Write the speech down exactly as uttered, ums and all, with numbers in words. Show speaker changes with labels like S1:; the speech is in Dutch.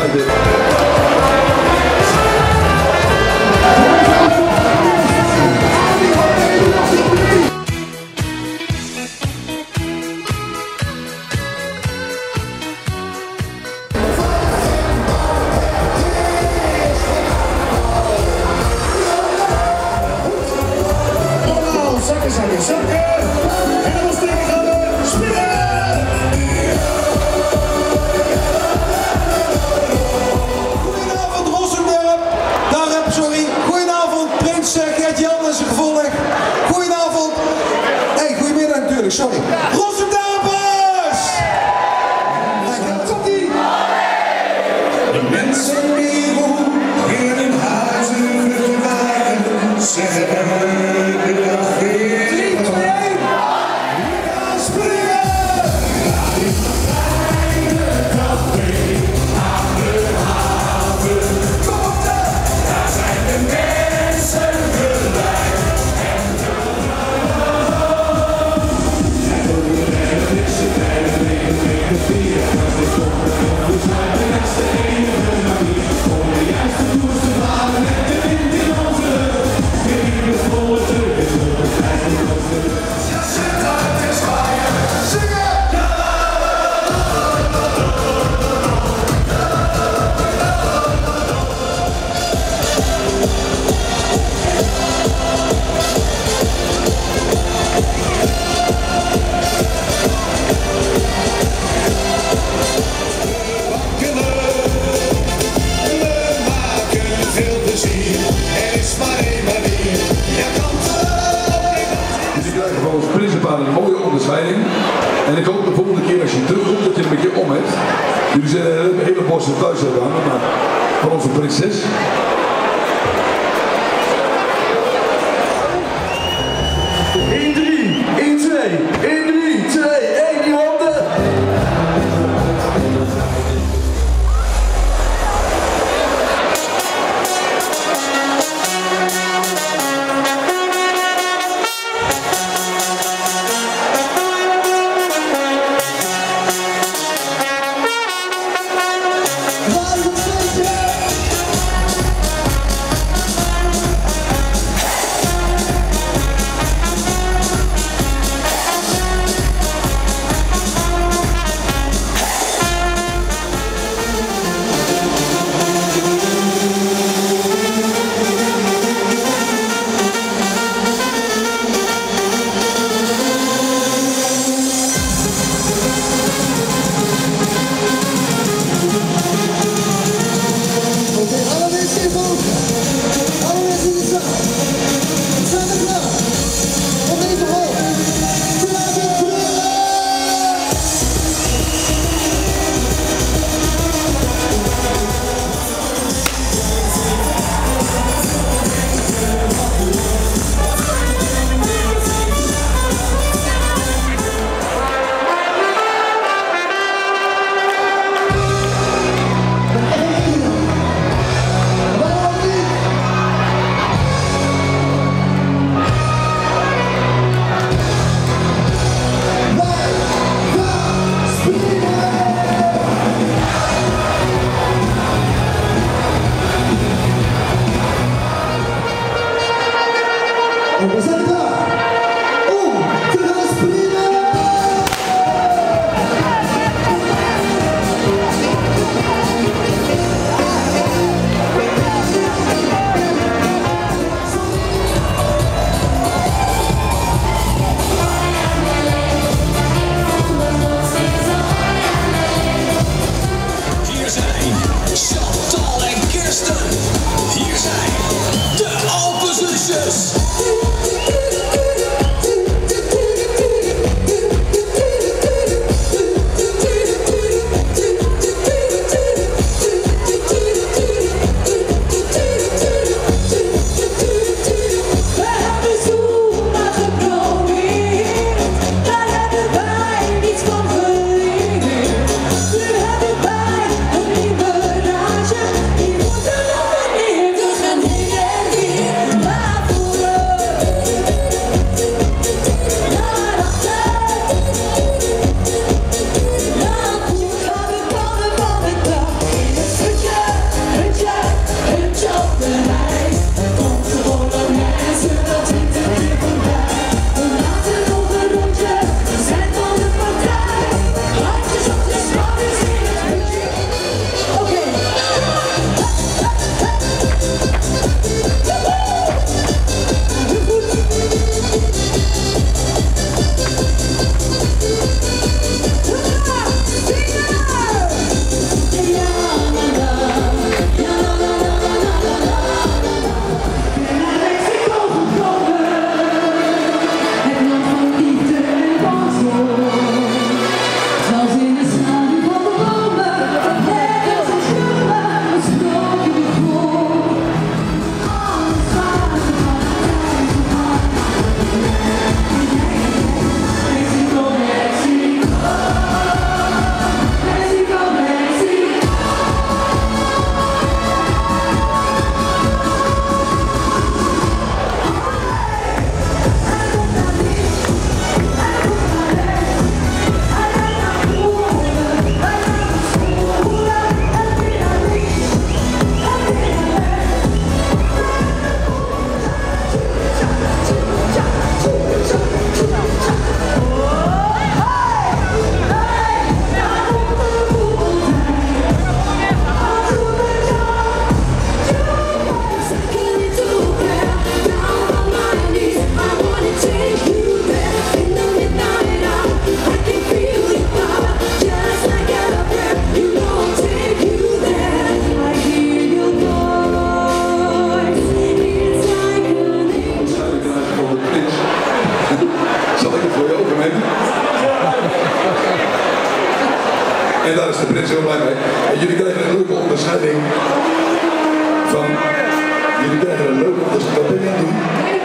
S1: uit de...
S2: Zakken, zakken, zakken. En dan steken gaan we springen. Goedenavond Rozenberg. Daar heb sorry. Goedenavond Prins Gert-Jan en zijn gevolg. Goedenavond. Nee, goedemiddag natuurlijk, sorry. Rozendappers! Daar komt ie. De mensen die wonen in hun huizen verdwijnen, zeggen
S1: een mooie onderscheiding. En ik hoop de volgende keer als je terugkomt dat je een beetje om hebt. Jullie zijn een hele bosse thuis gedaan, maar van onze prinses.
S3: één drie, één twee, één drie, twee, één, die handen!
S4: Hier zijn de Alpenzusjes.
S1: open nemen. En daar is de prins heel blij mee. En jullie krijgen een leuke onderscheiding van... Jullie krijgen een leuke onderscheiding. Wat ben je aan het doen?